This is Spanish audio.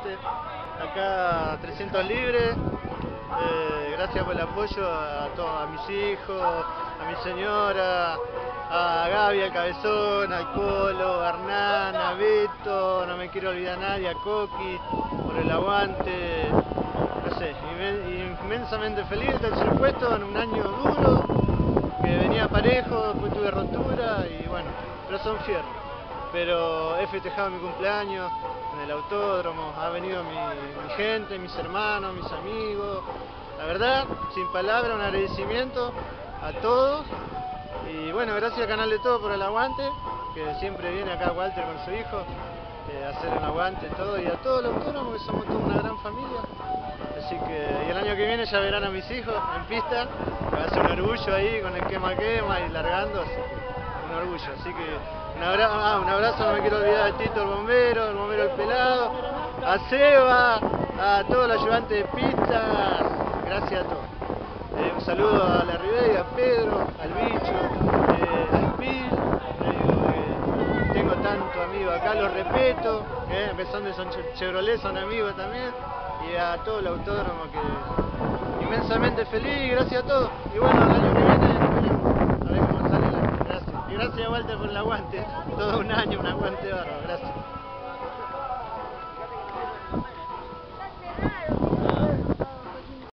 aguante. Acá 300 libres. Gracias por el apoyo a mis hijos, a mi señora, a Gaby, al Cabezón, al Colo, a Hernán, a Beto, no me quiero olvidar a nadie, a Coqui, por el aguante. No sé, inmensamente feliz. El tercer puesto en un año duro, que venía parejo, después tuve rotura y bueno, pero son fierros. Pero he festejado mi cumpleaños en el autódromo, ha venido mi gente, mis hermanos, mis amigos. La verdad, sin palabras, un agradecimiento a todos. Y bueno, gracias a Canal de Todo por el aguante, que siempre viene acá Walter con su hijo a hacer un aguante todo, y a todos los autódromos, que somos toda una gran familia. Así que, y el año que viene ya verán a mis hijos en pista, que va a ser un orgullo ahí con el quema y largando, así que un orgullo. Así que un abrazo, no me quiero olvidar de Tito el bombero el pelado, a Seba, a todos los ayudantes de pista, gracias a todos. Un saludo a la Ribey, a Pedro, al Bicho, al Pil, tengo tantos amigos acá, los respeto, empezando de son Chevrolet, son amigos también, y a todo el autódromo, que inmensamente feliz, gracias a todos. Y bueno, el año que viene a ver cómo sale gracias. Y gracias a Walter por el aguante, todo un año, un aguante bárbaro, gracias.